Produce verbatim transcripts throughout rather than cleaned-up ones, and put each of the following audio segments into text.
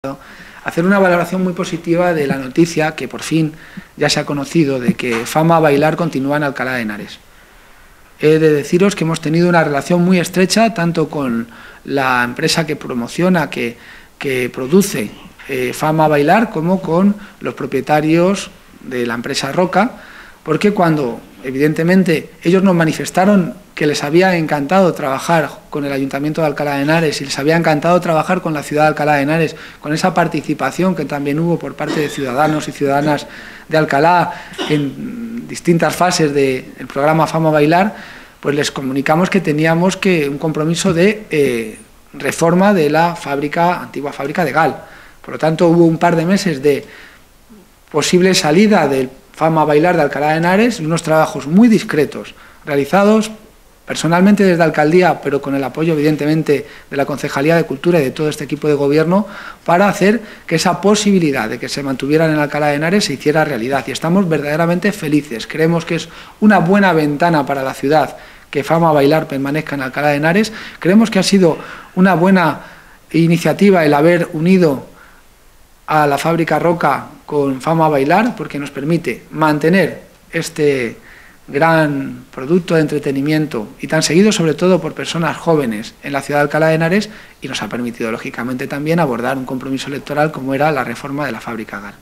Hacer una valoración muy positiva de la noticia que por fin ya se ha conocido de que Fama Bailar continúa en Alcalá de Henares. He de deciros que hemos tenido una relación muy estrecha tanto con la empresa que promociona, que, que produce eh, Fama Bailar, como con los propietarios de la empresa Roca, porque cuando evidentemente ellos nos manifestaron que les había encantado trabajar con el Ayuntamiento de Alcalá de Henares y les había encantado trabajar con la ciudad de Alcalá de Henares, con esa participación que también hubo por parte de ciudadanos y ciudadanas de Alcalá en distintas fases del programa Fama Bailar, pues les comunicamos que teníamos que un compromiso de eh, reforma de la fábrica, antigua fábrica de Gal. Por lo tanto, hubo un par de meses de posible salida del Fama Bailar de Alcalá de Henares y unos trabajos muy discretos realizados personalmente desde la alcaldía, pero con el apoyo evidentemente de la Concejalía de Cultura y de todo este equipo de gobierno, para hacer que esa posibilidad de que se mantuvieran en Alcalá de Henares se hiciera realidad. Y estamos verdaderamente felices. Creemos que es una buena ventana para la ciudad que Fama Bailar permanezca en Alcalá de Henares. Creemos que ha sido una buena iniciativa el haber unido a la fábrica Roca con Fama Bailar, porque nos permite mantener este gran producto de entretenimiento y tan seguido sobre todo por personas jóvenes en la ciudad de Alcalá de Henares, y nos ha permitido lógicamente también abordar un compromiso electoral como era la reforma de la fábrica Gal.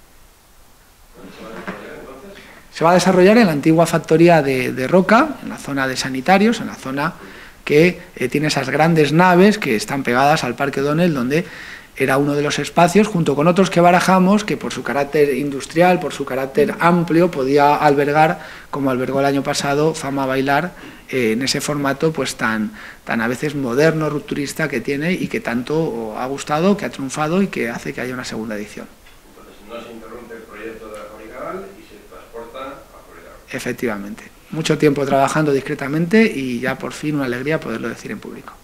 Se va a desarrollar en la antigua factoría de, de Roca, en la zona de sanitarios, en la zona que eh, tiene esas grandes naves que están pegadas al Parque O'Donnell, donde era uno de los espacios, junto con otros que barajamos, que por su carácter industrial, por su carácter amplio, podía albergar, como albergó el año pasado, Fama Bailar, eh, en ese formato pues tan, tan a veces moderno, rupturista que tiene y que tanto ha gustado, que ha triunfado y que hace que haya una segunda edición. Entonces no se interrumpe el proyecto de la fábrica Gal y se transporta a Florida. Efectivamente. Mucho tiempo trabajando discretamente y ya por fin una alegría poderlo decir en público.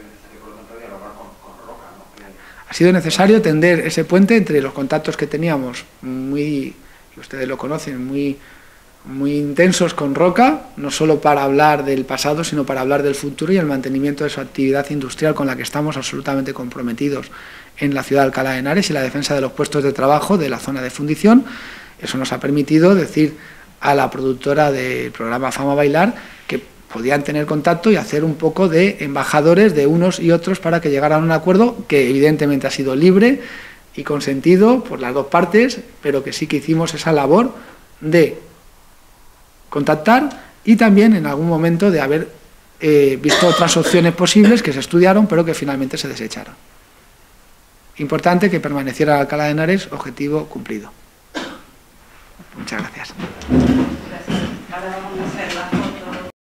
Ha sido necesario tender ese puente entre los contactos que teníamos, muy, ustedes lo conocen, muy, muy intensos con Roca, no solo para hablar del pasado, sino para hablar del futuro y el mantenimiento de su actividad industrial con la que estamos absolutamente comprometidos en la ciudad de Alcalá de Henares y la defensa de los puestos de trabajo de la zona de fundición. Eso nos ha permitido decir a la productora del programa Fama Bailar que podían tener contacto y hacer un poco de embajadores de unos y otros para que llegaran a un acuerdo que evidentemente ha sido libre y consentido por las dos partes, pero que sí que hicimos esa labor de contactar y también en algún momento de haber eh, visto otras opciones posibles que se estudiaron pero que finalmente se desecharon. Importante que permaneciera Alcalá de Henares, objetivo cumplido. Muchas gracias. Gracias. Ahora vamos a hacer la